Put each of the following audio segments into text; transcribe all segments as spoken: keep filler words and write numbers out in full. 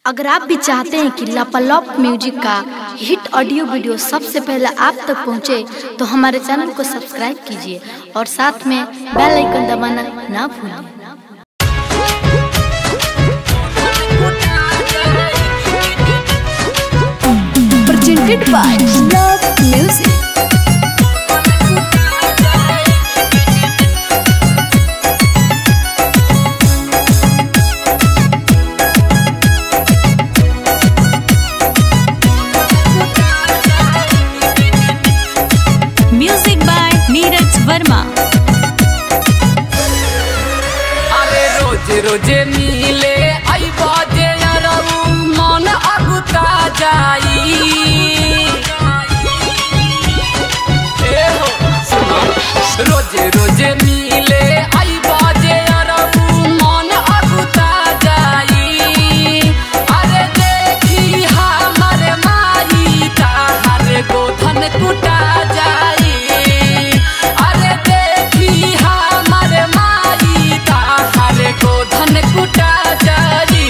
अगर आप भी चाहते हैं कि लापालॉप म्यूजिक का हिट ऑडियो वीडियो सबसे पहले आप तक पहुंचे, तो हमारे चैनल को सब्सक्राइब कीजिए और साथ में बेल आइकन दबाना ना भूलें। Presented by Love Music। Music by Neeraj Verma. अरे रोज रोज मिले आई बाजे यारू मन अगुता जाई। ए हो सुनो, रोज रोज मिले आई बाजे यारू मन अगुता जाई। अरे देखी हमारे माई ताहरे गोधन कुटा जाई। गोधन कुटा जाई।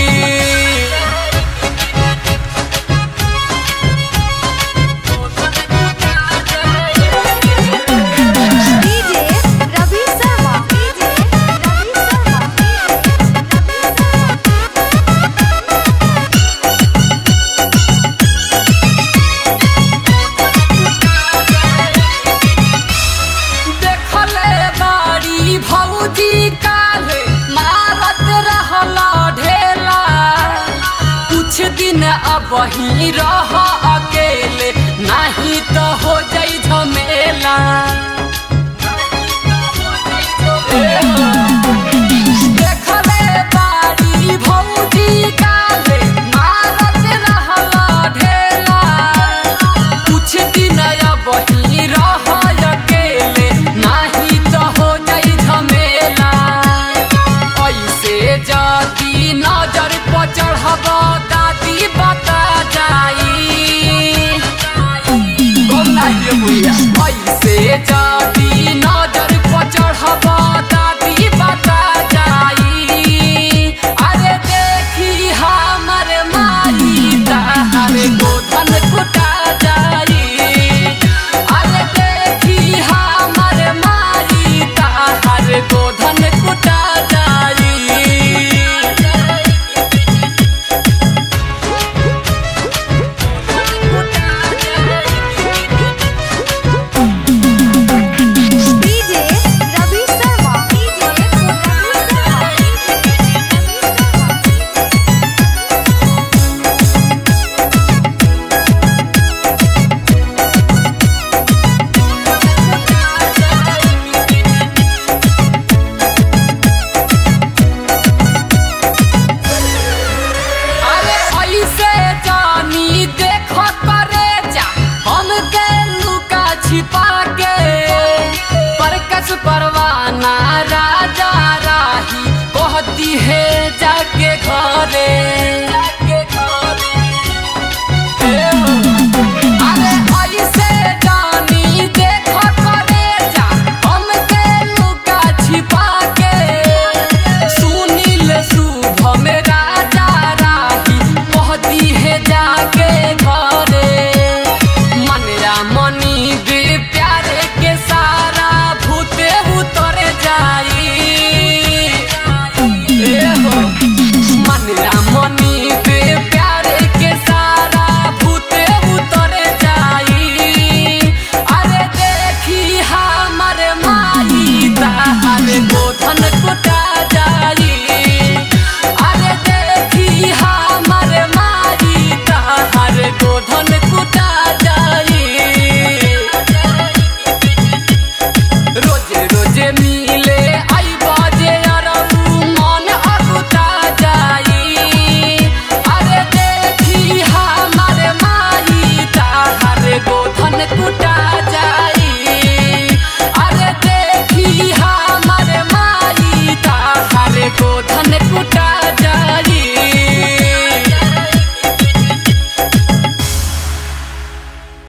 डीजे रवि शर्मा, डीजे रवि शर्मा, देखले बाड़ी भौजी काले मारत रहला ढेला। कुछ दिन अब ही रह अकेले, नहीं तो हो जाई झमेला। देखले बाड़ी भौजी काले मारत रहला ढेला। कुछ दिन अब ही रह अकेले, नहीं तो हो जाई झमेला। ऐसे जाती नजर पर चढ़ब दादी बता जाई। ऐसे जाती